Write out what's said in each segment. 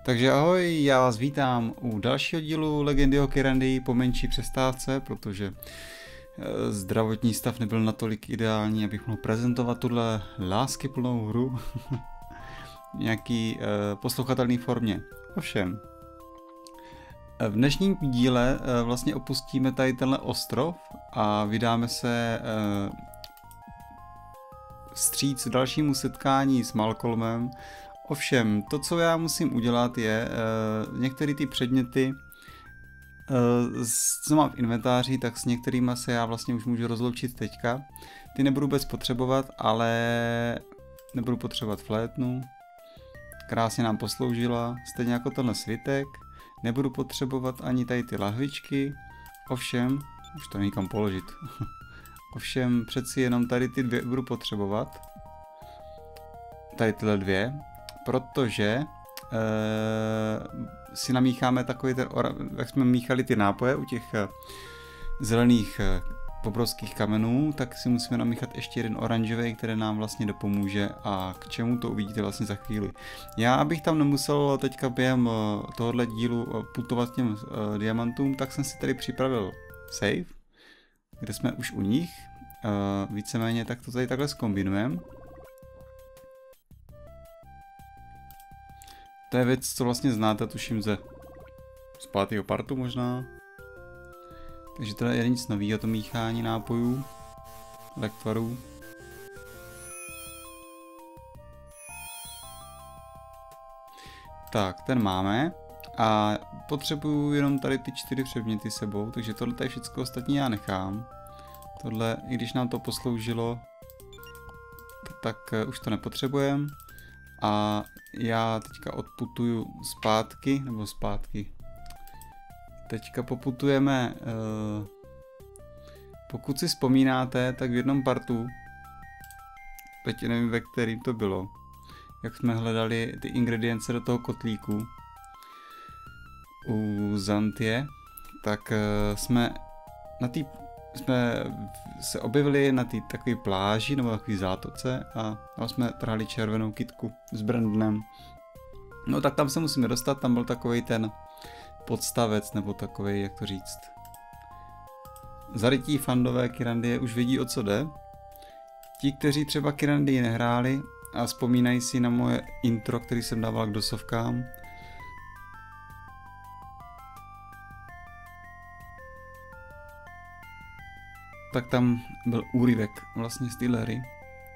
Takže ahoj, já vás vítám u dalšího dílu Legendy o Kyrandy po menší přestávce, protože zdravotní stav nebyl natolik ideální, abych mohl prezentovat tuhle láskyplnou hru v nějaký poslouchatelné formě. Ovšem, v dnešním díle vlastně opustíme tady tenhle ostrov a vydáme se vstříc dalšímu setkání s Malcolmem. Ovšem, to, co já musím udělat, je některé ty předměty, co mám v inventáři, tak s některými se já vlastně už můžu rozloučit teďka. Ty nebudu vůbec potřebovat, ale nebudu potřebovat flétnu. Krásně nám posloužila, stejně jako tenhle svitek. Nebudu potřebovat ani tady ty lahvičky. Ovšem, už to někam položit. Ovšem, přeci jenom tady ty dvě budu potřebovat. Tady tyhle dvě. Protože si namícháme takový ten, jak jsme míchali ty nápoje u těch zelených obrovských kamenů, tak si musíme namíchat ještě jeden oranžový, který nám vlastně dopomůže a k čemu to uvidíte vlastně za chvíli. Já, abych tam nemusel teďka během tohohle dílu putovat k těm diamantům, tak jsem si tady připravil save, kde jsme už u nich. Víceméně tak to tady takhle zkombinujeme. To je věc, co vlastně znáte, tuším z 5. partu možná. Takže to je nic nového, to míchání nápojů, lektvarů. Tak, ten máme. A potřebuju jenom tady ty 4 předměty sebou, takže tohle je všechno ostatní já nechám. Tohle, i když nám to posloužilo, tak už to nepotřebujeme. A já teďka odputuju zpátky, nebo zpátky. Teďka poputujeme, pokud si vzpomínáte, tak v jednom partu, teď nevím, ve kterým to bylo, jak jsme hledali ty ingredience do toho kotlíku u Zantie, tak jsme se objevili na té takové pláži nebo takové zátoce a tam jsme trhali červenou kytku s Brandonem. No tak tam se musíme dostat, tam byl takovej ten podstavec nebo takovej, jak to říct. Zarytí fandové Kyrandie už vědí, o co jde. Ti, kteří třeba Kyrandii nehráli a vzpomínají si na moje intro, který jsem dával k dosovkám, tak tam byl úryvek vlastně z téhle hry.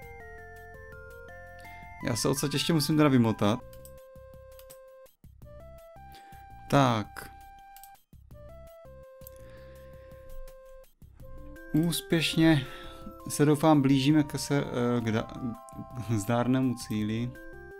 Já se odsaď ještě musím teda vymotat. Tak. Úspěšně se doufám blížíme k zdárnému cíli.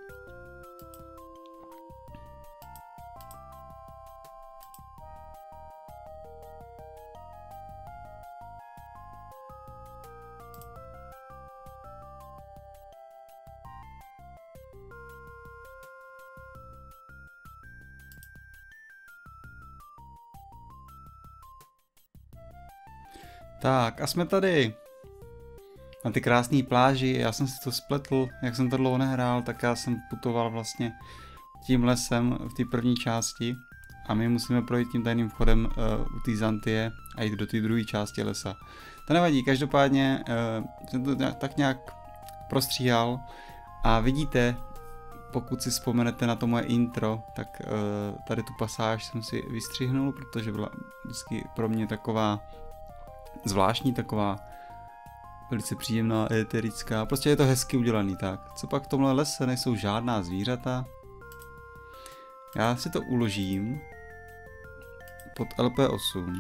Tak a jsme tady na ty krásné pláži. Já jsem si to spletl, jak jsem to dlouho nehrál, tak já jsem putoval vlastně tím lesem v té první části a my musíme projít tím tajným vchodem u té Zantie a jít do té druhé části lesa. To nevadí, každopádně jsem to tak nějak prostříhal a vidíte, pokud si vzpomenete na to moje intro, tak tady tu pasáž jsem si vystřihnul, protože byla vždycky pro mě taková zvláštní, taková velice příjemná, éterická, prostě je to hezky udělaný, tak. Co pak v tomhle lese nejsou žádná zvířata. Já si to uložím pod LP8.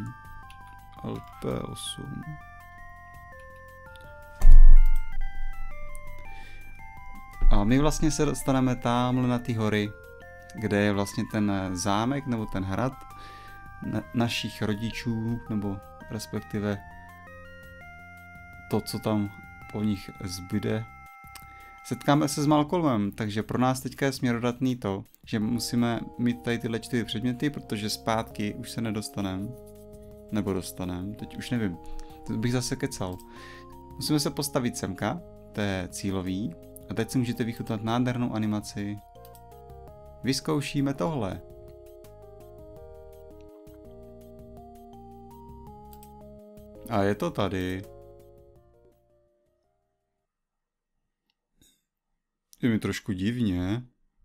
LP8. A my vlastně se dostaneme tamhle na ty hory, kde je vlastně ten zámek nebo ten hrad našich rodičů, nebo respektive to, co tam po nich zbyde. Setkáme se s Malcolmem, takže pro nás teďka je směrodatný to, že musíme mít tady tyhle 4 předměty, protože zpátky už se nedostaneme. Nebo dostaneme, teď už nevím. To bych zase kecal. Musíme se postavit semka, to je cílový. A teď si můžete vychutnat nádhernou animaci vyzkoušíme tohle. A je to tady. Je mi trošku divně.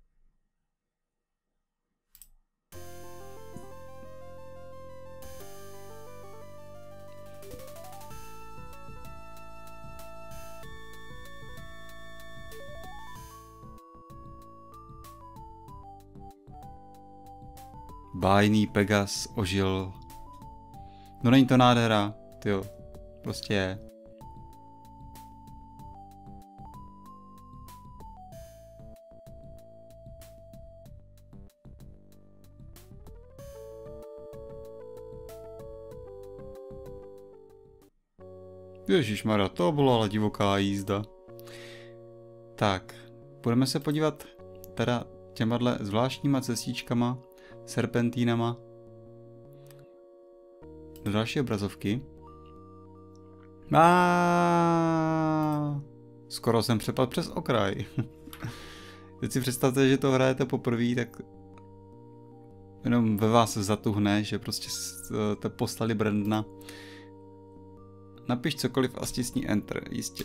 Bájný Pegas ožil. No není to nádhera, tyjo. Prostě je. Ježišmarja, to byla ale divoká jízda. Tak, budeme se podívat teda těma zvláštníma cestičkama, serpentínama do další obrazovky. Skoro jsem přepadl přes okraj. Teď si představte, že to hrajete poprvé, tak jenom ve vás zatuhne, že prostě jste poslali Brandona. Napiš cokoliv a stisni Enter, jistě.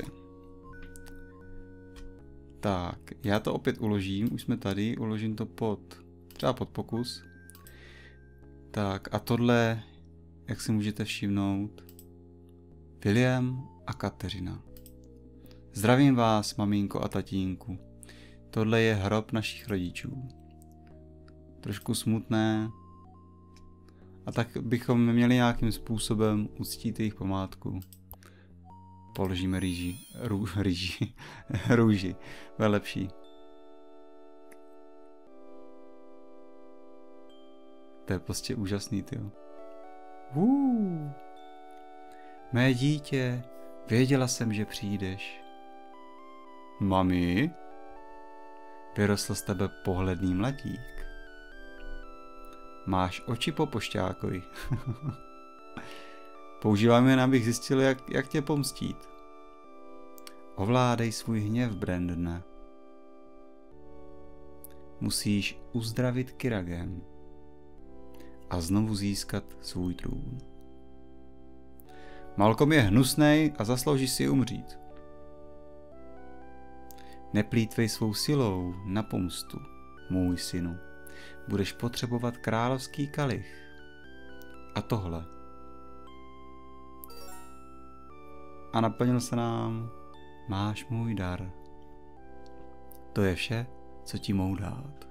Tak, já to opět uložím, už jsme tady, uložím to třeba pod pokus. Tak a tohle, jak si můžete všimnout, William a Kateřina. Zdravím vás, maminko a tatínku. Tohle je hrob našich rodičů. Trošku smutné. A tak bychom měli nějakým způsobem uctít jejich památku. Položíme růži. Bude lepší. To je prostě úžasný, tyjo. Mé dítě, věděla jsem, že přijdeš. Mami, vyrostl z tebe pohledný mladík. Máš oči po pošťákovi. Používám jen, abych zjistil, jak tě pomstít. Ovládej svůj hněv, Brandone. Musíš uzdravit Kiragem a znovu získat svůj trůn. Malcolm je hnusnej a zaslouží si umřít. Neplýtvej svou silou na pomstu, můj synu. Budeš potřebovat královský kalich. A tohle. A naplnil se nám. Máš můj dar. To je vše, co ti mohu dát.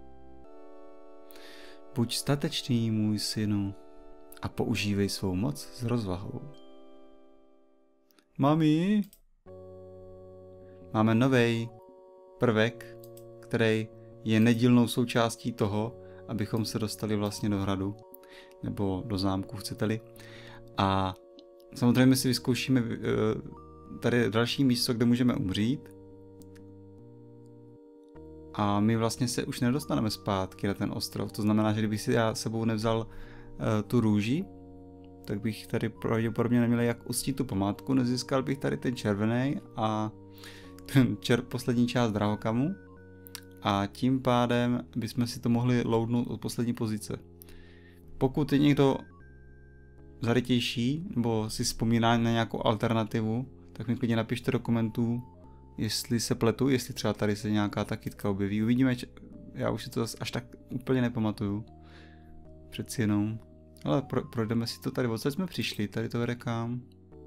Buď statečný, můj synu, a používej svou moc s rozvahou. Mami, máme nový prvek, který je nedílnou součástí toho, abychom se dostali vlastně do hradu, nebo do zámku, chcete-li. A samozřejmě si vyzkoušíme tady další místo, kde můžeme umřít. A my vlastně se už nedostaneme zpátky na ten ostrov. To znamená, že kdybych si já sebou nevzal tu růži, tak bych tady pravděpodobně neměl jak uctít tu památku, nezískal bych tady ten červený a ten poslední část drahokamu. A tím pádem bychom si to mohli loadnout od poslední pozice. Pokud je někdo zarytější, nebo si vzpomíná na nějakou alternativu, tak mi klidně napište do komentů, jestli se pletu, jestli třeba tady se nějaká ta kytka objeví. Uvidíme, já už si to až tak úplně nepamatuju. Přeci jenom. Ale projdeme si to tady, odsaď jsme přišli, tady to vede kam.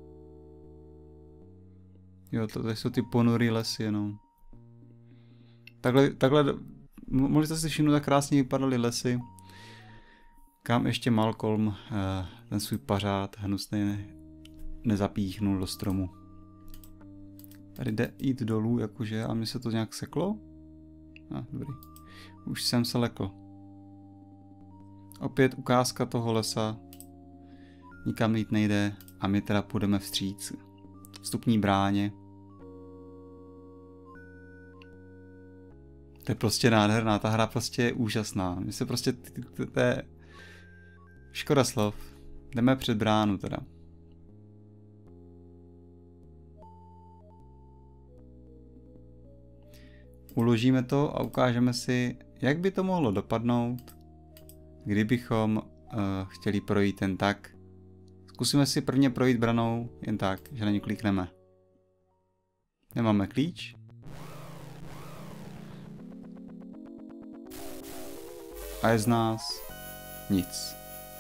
Jo, to jsou ty ponurý lesy jenom. Takhle, mohli jste si všimnout, jak krásně vypadaly lesy. Kam ještě Malcolm ten svůj pařád hnusný nezapíchnul do stromu. Tady jde jít dolů, jakože, a mi se to nějak seklo? Dobrý. Už jsem se lekl. Opět ukázka toho lesa. Nikam jít nejde a my teda půjdeme vstříc. Vstupní bráně. To je prostě nádherná, ta hra prostě je úžasná. Mně se prostě, to je škoda slov. Jdeme před bránu teda. Uložíme to a ukážeme si, jak by to mohlo dopadnout, kdybychom chtěli projít jen tak. Zkusíme si prvně projít branou jen tak, že na ní klikneme. Nemáme klíč. A je z nás nic.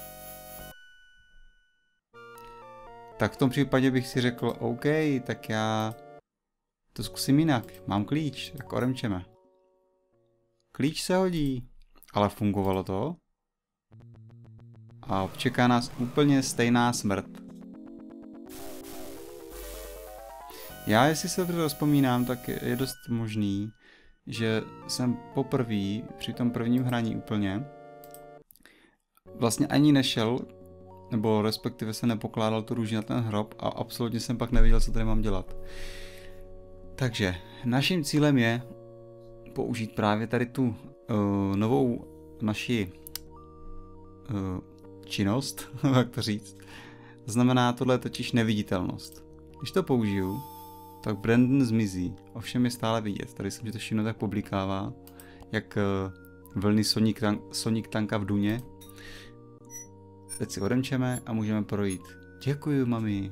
Tak v tom případě bych si řekl, OK, tak já to zkusím jinak. Mám klíč, tak odemčeme. Klíč se hodí, ale fungovalo to. A čeká nás úplně stejná smrt. Já, jestli se to vzpomínám, tak je dost možný, že jsem poprvé při tom prvním hraní úplně vlastně ani nešel, nebo respektive se nepokládal tu růži na ten hrob a absolutně jsem pak nevěděl, co tady mám dělat. Takže naším cílem je použít právě tady tu novou naši činnost, jak to říct. Znamená, tohle je totiž neviditelnost. Když to použiju, tak Brandon zmizí, ovšem je stále vidět. Tady jsem si to všiml, tak poblikává, jak vlny Sonic tanka v duně. Teď si odemčeme a můžeme projít. Děkuju, mami.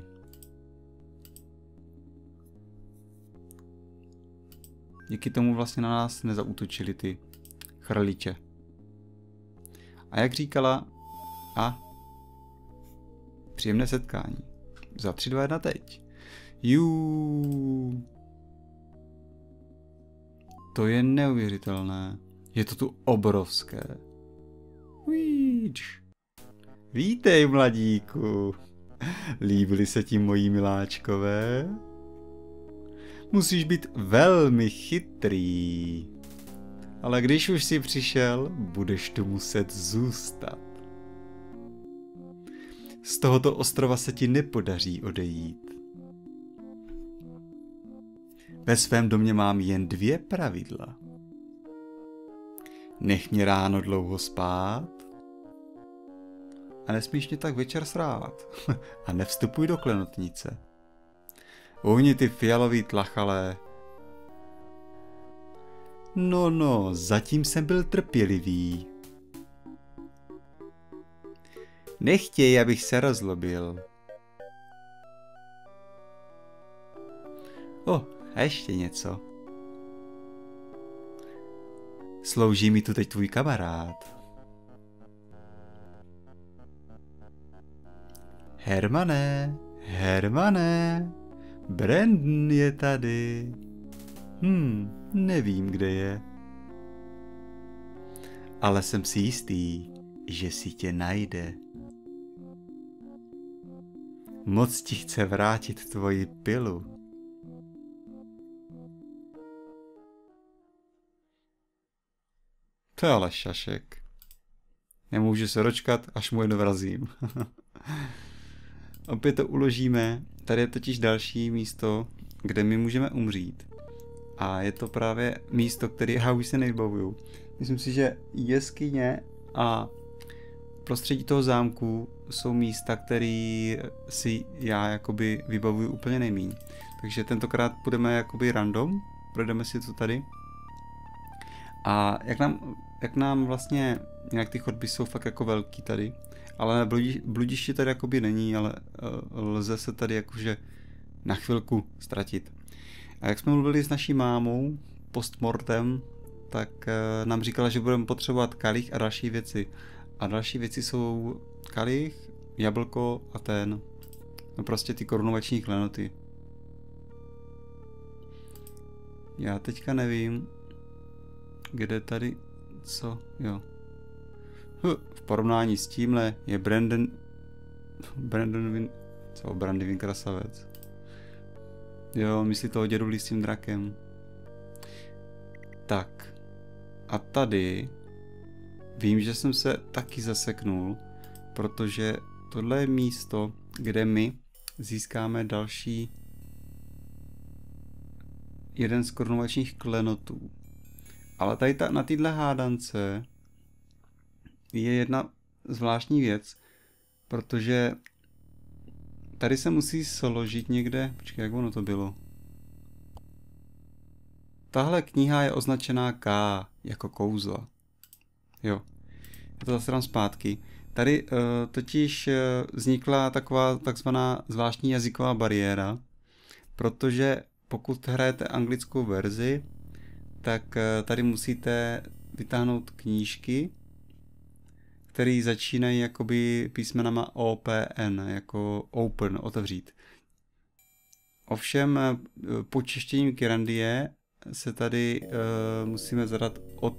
Díky tomu vlastně na nás nezaútočili ty chrliče. A jak říkala, příjemné setkání. Za 3, 2, 1 teď. To je neuvěřitelné. Je to tu obrovské. Vítej, mladíku. Líbili se ti moji miláčkové? Musíš být velmi chytrý. Ale když už jsi přišel, budeš tu muset zůstat. Z tohoto ostrova se ti nepodaří odejít. Ve svém domě mám jen 2 pravidla. Nech mě ráno dlouho spát a nesmíš mě tak večer srát. A nevstupuj do klenotnice. Uhni ty fialový tlachalé. No, zatím jsem byl trpělivý. Nechtěj, abych se rozlobil. A ještě něco. Slouží mi tu teď tvůj kamarád. Hermane, Brandon je tady. Nevím, kde je. Ale jsem si jistý, že si tě najde. Moc ti chce vrátit tvoji pilu. To je ale šašek. Nemůžu se dočkat, až mu jedno vrazím. Opět to uložíme. Tady je totiž další místo, kde my můžeme umřít. A je to právě místo, které já už se nevybavuju. Myslím si, že jeskyně a prostředí toho zámku jsou místa, které si já jakoby vybavuju úplně nejmíň. Takže tentokrát půjdeme jakoby random, projdeme si to tady. A jak nám vlastně, jinak ty chodby jsou fakt jako velký tady, ale bludiště tady jakoby není, ale lze se tady jakože na chvilku ztratit. A jak jsme mluvili s naší mámou postmortem, tak nám říkala, že budeme potřebovat kalich a další věci. A další věci jsou kalich, jablko a prostě ty korunovační klenoty. Já teďka nevím, kde tady, co, jo. V porovnání s tímhle je Brandon krasavec. Jo, myslí toho dědulí s tím drakem. Tak. A tady vím, že jsem se taky zaseknul, protože tohle je místo, kde my získáme další jeden z korunovačních klenotů. Ale tady na téhle hádance je jedna zvláštní věc, protože tady se musí složit někde, počkej, jak ono to bylo. Tahle kniha je označená K jako kouzla. Jo. Je to zase tam zpátky. Tady totiž vznikla taková takzvaná zvláštní jazyková bariéra, protože pokud hrajete anglickou verzi, tak tady musíte vytáhnout knížky, které začínají jakoby písmenama OPN, jako open, otevřít. Ovšem po češtění Kyrandie se tady musíme zadat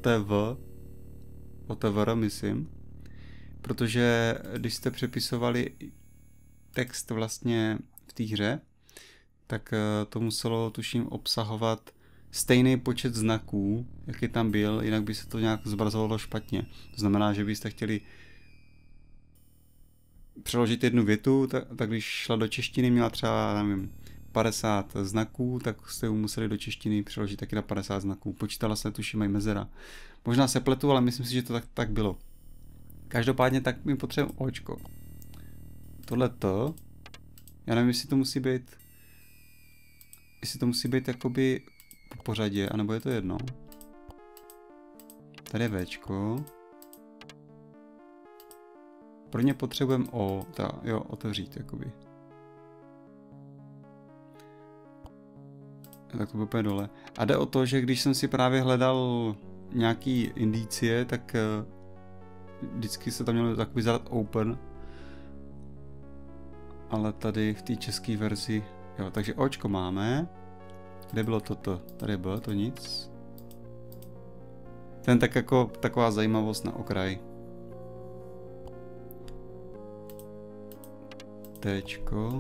OTVR, myslím, protože když jste přepisovali text vlastně v té hře, tak to muselo, tuším, obsahovat stejný počet znaků, jaký tam byl, jinak by se to nějak zobrazovalo špatně. To znamená, že byste chtěli přeložit jednu větu, tak když šla do češtiny, měla třeba, nevím, 50 znaků, tak jste ji museli do češtiny přeložit taky na 50 znaků. Počítala se, tuším, i mezera. Možná se pletu, ale myslím si, že to tak bylo. Každopádně tak mi potřebujeme očko. Tohleto, já nevím, jestli to musí být jakoby po pořadě, anebo je to jedno. Tady je Včko. Pro ně potřebujeme otevřít, jakoby. Tak to bude dole. A jde o to, že když jsem si právě hledal nějaký indicie, tak vždycky se tam mělo takový zadat open. Ale tady v té české verzi, jo, takže očko máme. Kde bylo toto? Tady bylo to nic. Ten tak jako taková zajímavost na okraj. Tčko.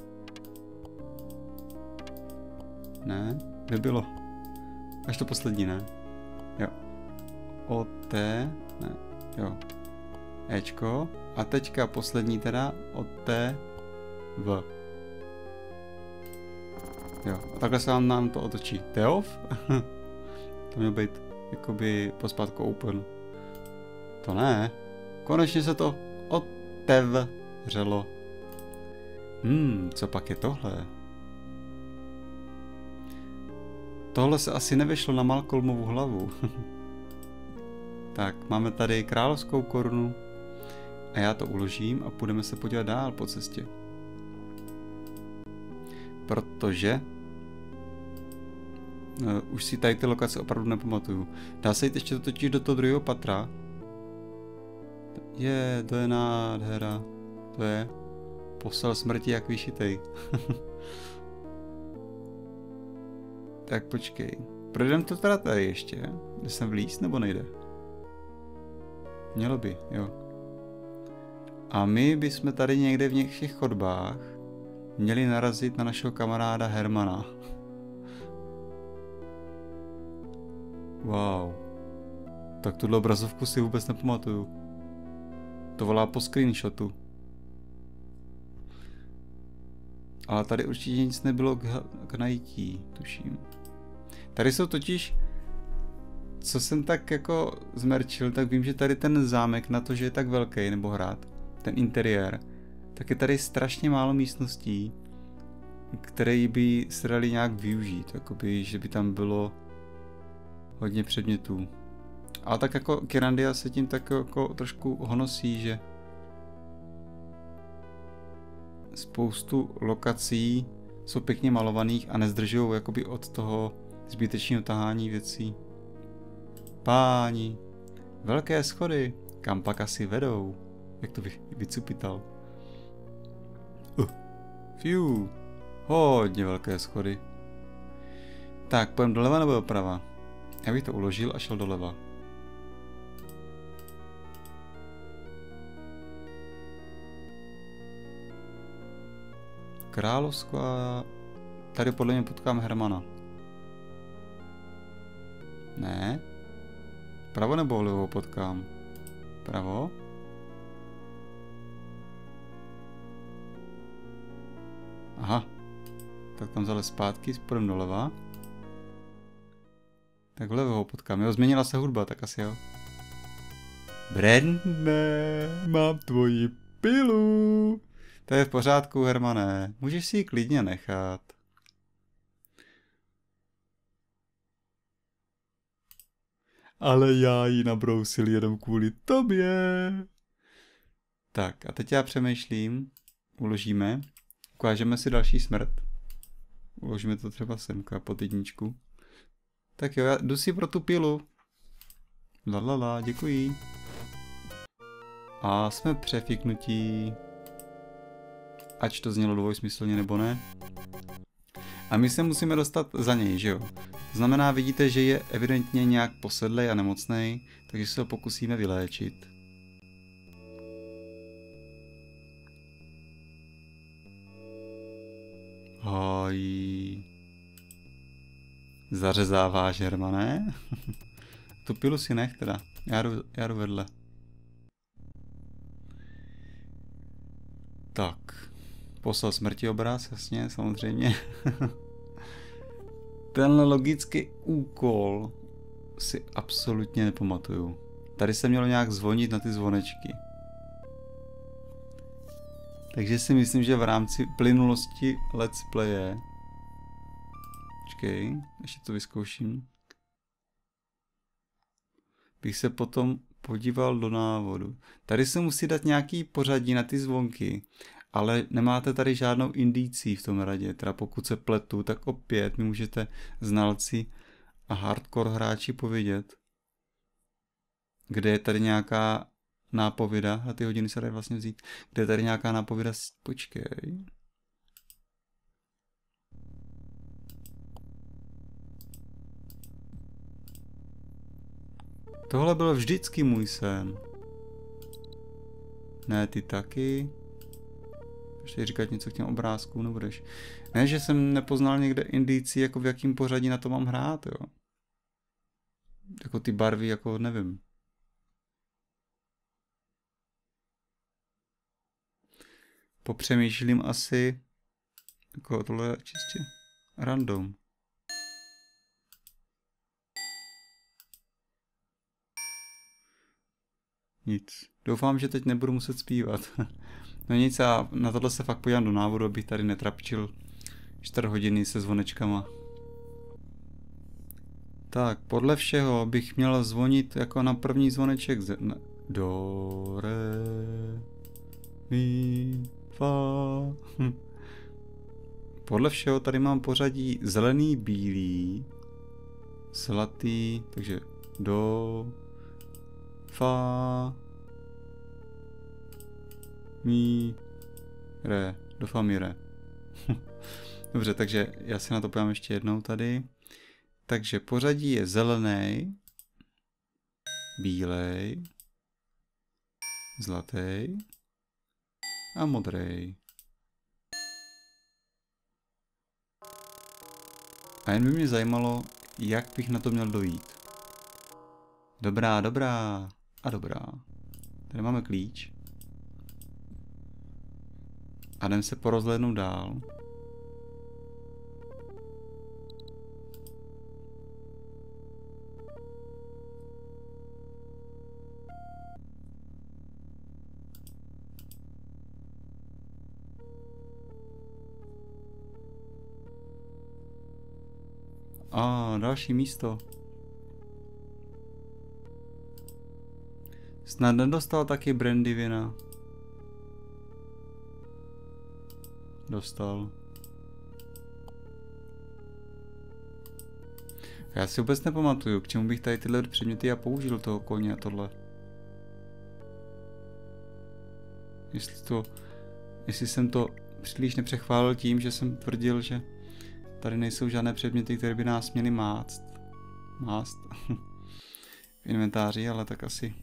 Ne, kde bylo? Až to poslední, ne? Jo. OT, ne, jo. Ečko. A teďka poslední teda OT V. Jo, a takhle se nám to otočí. Teof? To mělo být jakoby pospátku open. To ne. Konečně se to otevřelo. Co pak je tohle? Tohle se asi nevyšlo na Malcolmovu hlavu. Tak, máme tady královskou korunu. A já to uložím a půjdeme se podívat dál po cestě. Protože už si tady ty lokace opravdu nepamatuju. Dá se jít ještě totiž do toho druhého patra. To je nádhera. To je posel smrti jak vyšitej. Tak počkej. Projdeme to teda tady ještě? Jde sem vlíz nebo nejde? Mělo by, jo. A my bychom tady někde v těch chodbách měli narazit na našeho kamaráda Hermana. Wow. Tak tuhle obrazovku si vůbec nepamatuju. To volá po screenshotu. Ale tady určitě nic nebylo k najítí, tuším. Tady jsou totiž, co jsem tak jako zmerčil, tak vím, že tady ten zámek na to, že je tak velký, nebo hrad, ten interiér, tak je tady strašně málo místností, které by se dali nějak využít, jakoby, že by tam bylo hodně předmětů. Ale tak jako Kyrandia se tím tak jako trošku honosí, že spoustu lokací jsou pěkně malovaných a nezdržují jakoby od toho zbytečného tahání věcí. Páni, velké schody, kam pak asi vedou? Jak to vycupital? Fiu, hodně velké schody. Tak, půjdeme doleva nebo doprava? Já bych to uložil a šel doleva. Královsko a tady podle mě potkám Hermana. Ne? Pravo nebo vlevo potkám? Pravo? Aha. Tak tam zale zpátky, půjdeme doleva. Tak vlevo ho potkám. Jo, změnila se hudba, tak asi jo. Brenne, mám tvoji pilu. To je v pořádku, Hermane. Můžeš si ji klidně nechat. Ale já ji nabrousil jenom kvůli tobě. Tak a teď já přemýšlím, uložíme, ukážeme si další smrt. Uložíme to třeba semka pod jedničku. Tak jo, já jdu si pro tu pilu. Lalala, děkuji. A jsme přefiknutí. Ať to znělo dvojsmyslně nebo ne. A my se musíme dostat za něj, že jo? To znamená, vidíte, že je evidentně nějak posedlej a nemocnej, takže se ho pokusíme vyléčit. Hoj. Zařezáváš, Hermane? Tu pilu si nech teda. Já jdu vedle. Tak. Poslal smrti obraz, jasně, samozřejmě. Tenhle logický úkol si absolutně nepamatuju. Tady se mělo nějak zvonit na ty zvonečky. Takže si myslím, že v rámci plynulosti let's playe. Počkej, ještě to vyzkouším. Bych se potom podíval do návodu. Tady se musí dát nějaký pořadí na ty zvonky, ale nemáte tady žádnou indicí v tom radě. Teda pokud se pletu, tak opět mi můžete znalci a hardcore hráči povědět, kde je tady nějaká nápověda, a ty hodiny se dají vlastně vzít, kde je tady nějaká nápověda, počkej. Tohle byl vždycky můj sen. Ne, ty taky. Ještě říkat něco k těm obrázkům, nebudeš. Ne, že jsem nepoznal někde indici, jako v jakém pořadí na to mám hrát, jo. Jako ty barvy, jako nevím. Popřemýšlím asi. Jako tohle je čistě random. Nic. Doufám, že teď nebudu muset zpívat. No nic, a na tohle se fakt podívám do návodu, abych tady netrapčil 4 hodiny se zvonečkama. Tak, podle všeho bych měl zvonit jako na první zvoneček do, re, mi, fa. Podle všeho tady mám pořadí zelený, bílý, zlatý, takže do, fa, mi, re, do fa, mi, re. Dobře, takže já si na to podívám ještě jednou tady. Takže pořadí je zelený, bílej, zlatý a modrý. A jen by mě zajímalo, jak bych na to měl dojít. Dobrá, dobrá a dobrá. Tady máme klíč. A jdem se porozhlédnout dál. A další místo. Snad nedostal taky Brandivina. Dostal. Já si vůbec nepamatuju, k čemu bych tady tyhle předměty já použil toho koně a tohle. Jestli jsem to příliš nepřechválil tím, že jsem tvrdil, že tady nejsou žádné předměty, které by nás měly mást v inventáři, ale tak asi.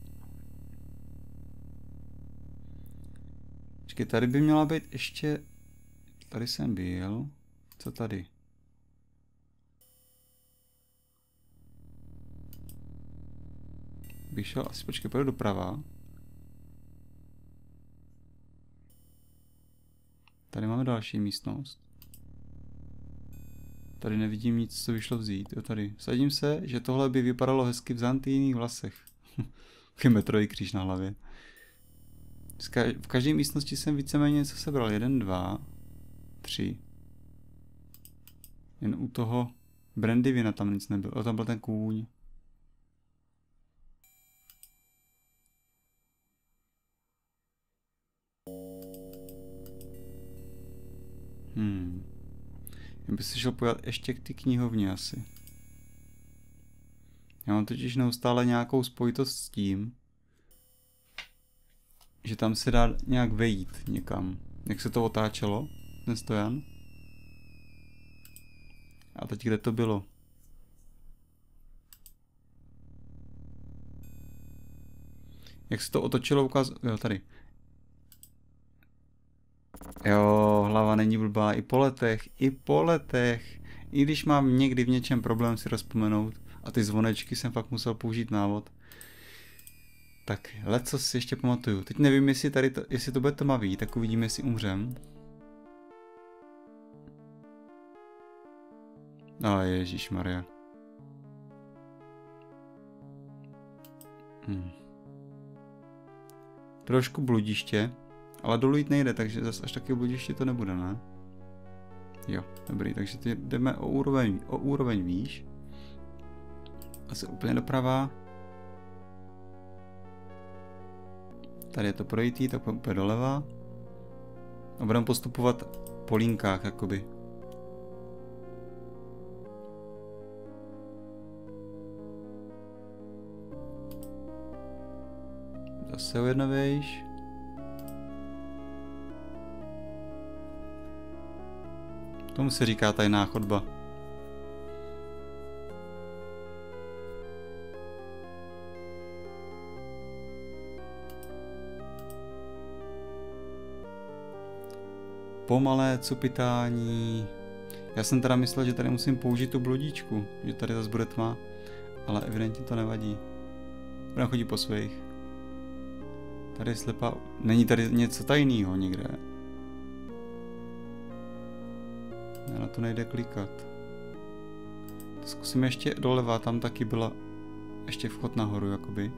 Počkej, tady by měla být ještě. Tady jsem byl. Co tady? Bych šel asi, počkej, pojdu doprava. Tady máme další místnost. Tady nevidím nic, co by šlo vzít. Jo, tady. Vsadím se, že tohle by vypadalo hezky v zantýných vlasech. Metrový kříž na hlavě. V každé místnosti jsem víceméně něco sebral. 1, 2, 3. Jen u toho Brandivina tam nic nebylo. O, tam byl ten kůň. Já bych se šel pojat ještě k ty knihovně asi. Já mám totiž neustále nějakou spojitost s tím, že tam se dá nějak vejít někam. Jak se to otáčelo, ten stojan. A teď kde to bylo? Jak se to otočilo, ukázalo? Jo, tady. Jo, hlava není blbá, i po letech, i po letech. I když mám někdy v něčem problém si rozpomenout, a ty zvonečky jsem fakt musel použít návod. Tak, leco si ještě pamatuju. Teď nevím, jestli tady to, jestli to bude tmavý, tak uvidíme, jestli umřem. A ježišmarja. Trošku bludiště, ale dolů jít nejde, takže zase až taky bludiště to nebude, ne? Jo, dobrý, takže teď jdeme o úroveň výš. Asi úplně doprava. Tady je to projítý, tak úplně doleva. A budeme postupovat po linkách, jakoby. Zase o jedno vejš. Tomu se říká tajná chodba. Pomalé cupitání. Já jsem teda myslel, že tady musím použít tu bludičku, že tady zase bude tma, ale evidentně to nevadí. Budeme chodit po svých. Tady je slepá. Není tady něco tajného někde? Na to nejde klikat. Zkusím ještě doleva, tam taky byla ještě vchod nahoru, jakoby.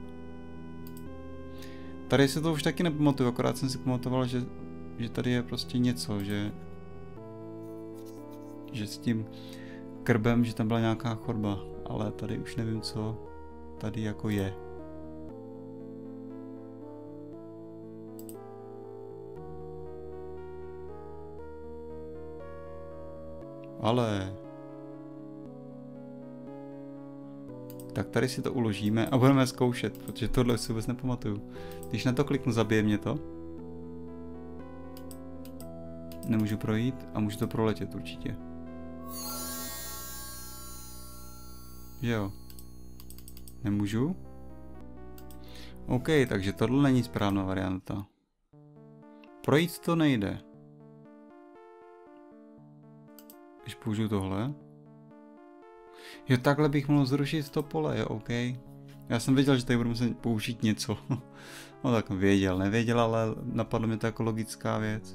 Tady se to už taky nepamatuju, akorát jsem si pamatoval, že tady je prostě něco, že s tím krbem, že tam byla nějaká chodba, ale tady už nevím, co tady jako je. Ale... Tak tady si to uložíme a budeme zkoušet, protože tohle si vůbec nepamatuju. Když na to kliknu, zabije mě to. Nemůžu projít a můžu to proletět určitě. Že jo? Nemůžu? OK, takže tohle není správná varianta. Projít to nejde. Když použiju tohle. Jo, takhle bych mohl zrušit to pole, jo, OK. Já jsem věděl, že tady budu muset použít něco. No tak nevěděl, ale napadlo mě to jako logická věc.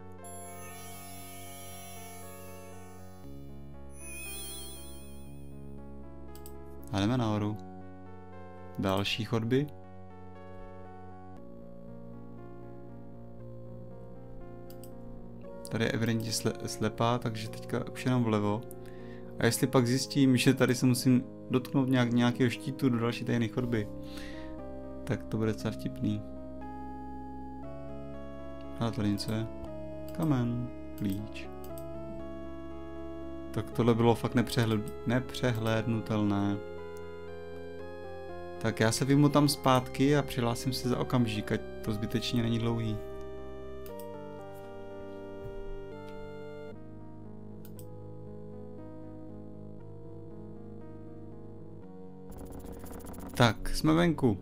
A jdeme nahoru. Další chodby. Tady je evidentně slepá, takže teďka už jenom vlevo. A jestli pak zjistím, že tady se musím dotknout nějakého štítu do další tajné chodby, tak to bude docela vtipný. Ale tady něco je. Kamen, klíč. Tak tohle bylo fakt nepřehlédnutelné. Tak já se vyjmu tam zpátky a přihlásím se za okamžik, ať to zbytečně není dlouhý. Tak, jsme venku.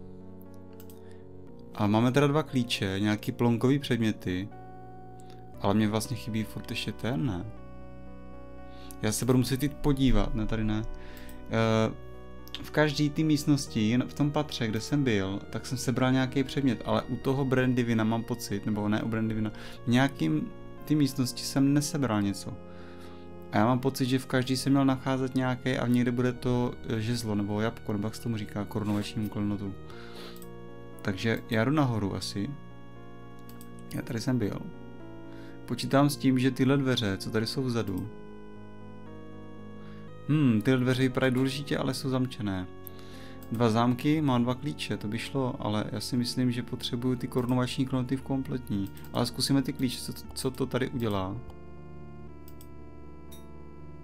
A máme teda 2 klíče, nějaký plonkový předměty. Ale mě vlastně chybí furt ještě ten, ne? Já se budu muset jít podívat, ne, tady ne. V každé té místnosti, v tom patře, kde jsem byl, tak jsem sebral nějaký předmět, ale u toho Brandivina mám pocit, nebo ne u Brandivina, v nějakým té místnosti jsem nesebral něco. A já mám pocit, že v každý jsem měl nacházet nějaké a někde bude to žezlo, nebo jabko, nebo jak se tomu říká, korunovačnímu klenotu. Takže já jdu nahoru asi. Já tady jsem byl. Počítám s tím, že tyhle dveře, co tady jsou vzadu. Tyhle dveře vypadají důležitě, ale jsou zamčené. 2 zámky, mám 2 klíče, to by šlo, ale já si myslím, že potřebuju ty korunovační klenoty v kompletní. Ale zkusíme ty klíče, co to tady udělá.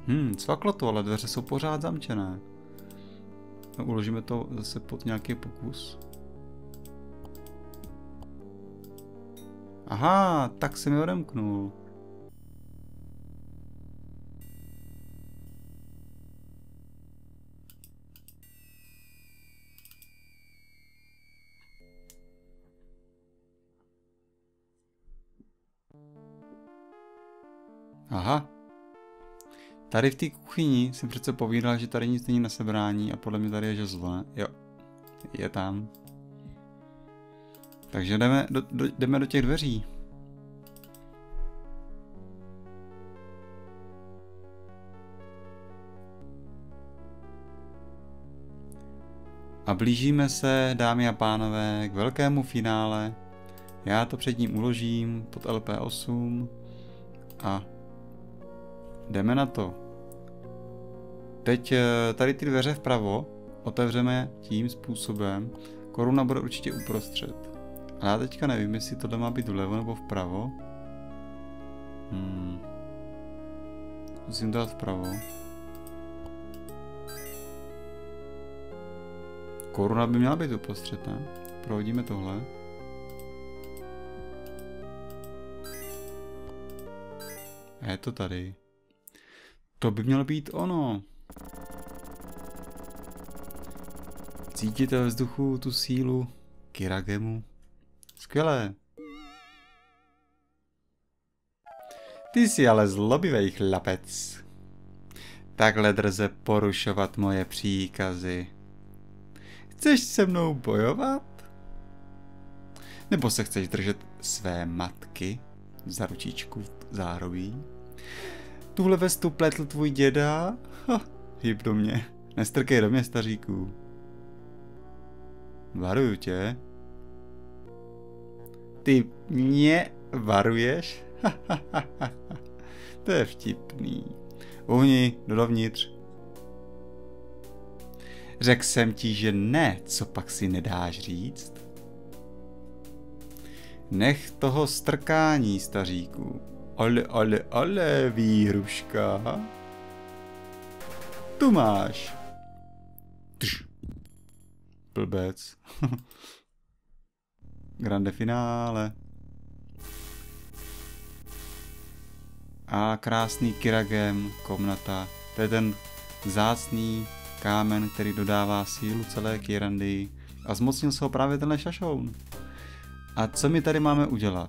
Cvaklo to, ale dveře jsou pořád zamčené. No, uložíme to zase pod nějaký pokus. Aha, tak se mi odemknul. Aha. Tady v té kuchyni jsem přece povídal, že tady nic není na sebrání a podle mě tady je žezlo, ne? Jo. Je tam. Takže jdeme do těch dveří. A blížíme se, dámy a pánové, k velkému finále. Já to před ním uložím pod LP8 a jdeme na to. Teď tady ty dveře vpravo otevřeme tím způsobem. Koruna bude určitě uprostřed. Ale já teďka nevím, jestli tohle má být vlevo nebo vpravo. Musím dát vpravo. Koruna by měla být uprostřed, ne? Prohodíme tohle. A je to tady. To by mělo být ono. Cítíte ve vzduchu tu sílu Kiragemu? Skvělé. Ty jsi ale zlobivej chlapec. Takhle drze porušovat moje příkazy. Chceš se mnou bojovat? Nebo se chceš držet své matky za ručičku v zárobí? Tuhle vestu pletl tvůj děda? Hyb do mě. Nestrkej do mě, staříku. Varuju tě. Ty mě varuješ? To je vtipný. Uhni, jdu dovnitř. Řekl jsem ti, že ne, co pak si nedáš říct? Nech toho strkání, staříku. Ale, výhruška. Tu máš. Blbec. Grande finále. A krásný Kiragem, komnata. To je ten vzácný kámen, který dodává sílu celé Kyrandii. A zmocnil se ho právě tenhle šašoun. A co my tady máme udělat?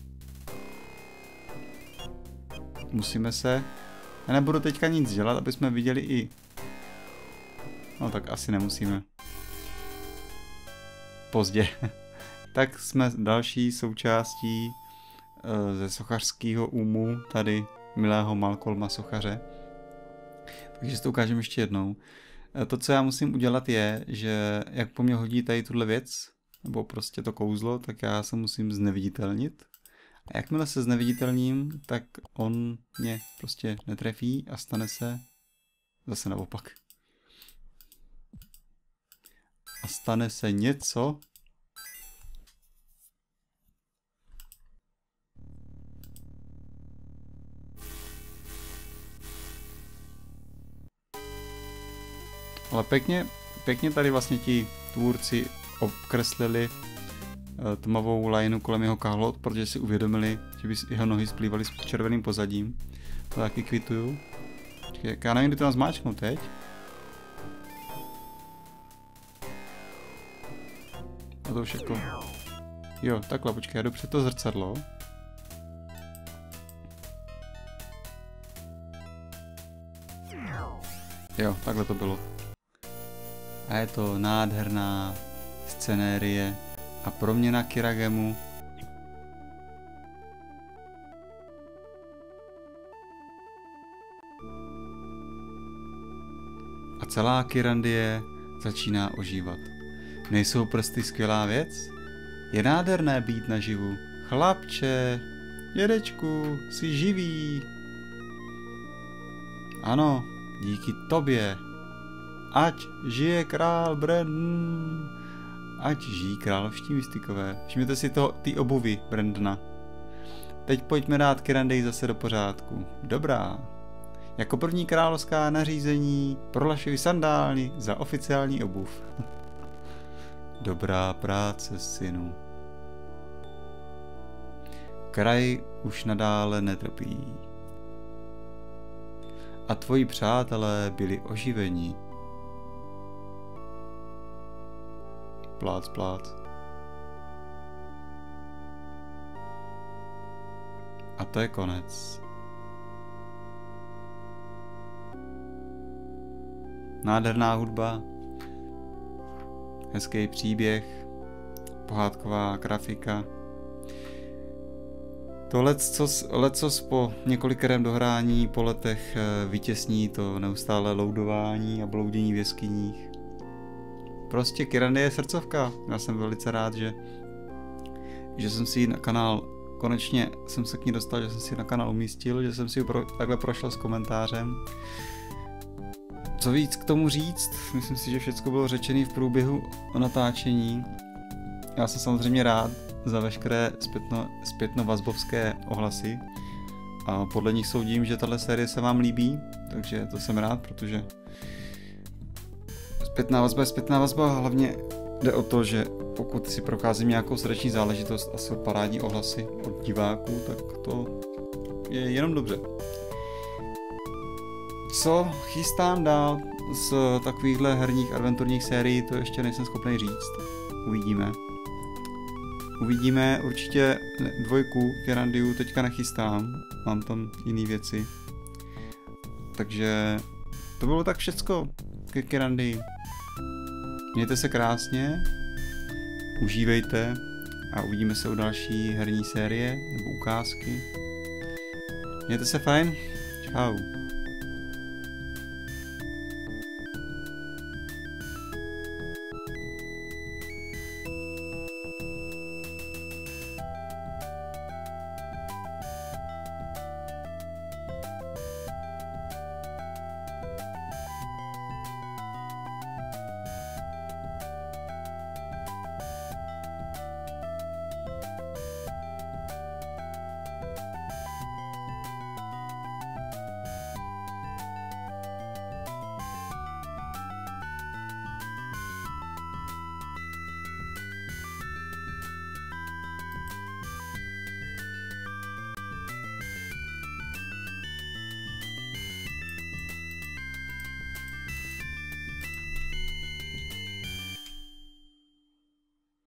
Musíme se... Já nebudu teďka nic dělat, aby jsme viděli i... No tak asi nemusíme. Pozdě. Tak jsme další součástí ze sochařského úmu tady milého Malcolma sochaře. Takže si to ukážeme ještě jednou. To, co já musím udělat je, že jak po mně hodí tady tuhle věc, nebo prostě to kouzlo, tak já se musím zneviditelnit. A jakmile se zneviditelním, tak on mě prostě netrefí a stane se zase naopak. A stane se něco, ale pěkně tady vlastně ti tvůrci obkreslili tmavou lajnu kolem jeho kalhot, protože si uvědomili, že by jeho nohy splývaly s červeným pozadím. To taky kvituju. Počkej, já nevím, kdy to nás zmáčknu teď. A to už jako... Jo, takhle, počkej, já jdu před to zrcadlo. Jo, takhle to bylo. A je to nádherná scenérie a proměna Kiragemu. A celá Kyrandie začíná ožívat. Nejsou prsty skvělá věc? Je nádherné být naživu. Chlapče, dědečku, jsi živý. Ano, díky tobě. Ať žije král Brandon. Ať žijí královští mystikové. Všimněte si ty obuvy Brandona. Teď pojďme dát Kyrandii zase do pořádku. Dobrá. Jako první královská nařízení prohlašuji sandály za oficiální obuv. Dobrá práce, synu. Kraj už nadále netrpí. A tvoji přátelé byli oživeni. Plác, plác. A to je konec. Nádherná hudba, hezký příběh, pohádková grafika. To lecos po několikrém dohrání po letech vytěsní to neustále loadování a bloudění v jeskyních. Prostě Kyrandy je srdcovka. Já jsem velice rád, že jsem si ji na kanál, konečně jsem se k ní dostal, že jsem si ji na kanál umístil, že jsem si ji takhle prošel s komentářem. Co víc k tomu říct? Myslím si, že všechno bylo řečené v průběhu natáčení. Já jsem samozřejmě rád za veškeré zpětnovazbovské ohlasy a podle nich soudím, že tahle série se vám líbí, takže to jsem rád, protože zpětná vazba je zpětná vazba a hlavně jde o to, že pokud si procházím nějakou srdeční záležitost a jsou parádní ohlasy od diváků, tak to je jenom dobře. Co chystám dál z takovýchhle herních adventurních sérií, to ještě nejsem schopný říct. Uvidíme, určitě 2 Kyrandiů teďka nechystám, mám tam jiné věci. Takže to bylo tak všecko ke Kyrandy. Mějte se krásně, užívejte a uvidíme se u další herní série nebo ukázky. Mějte se fajn, čau.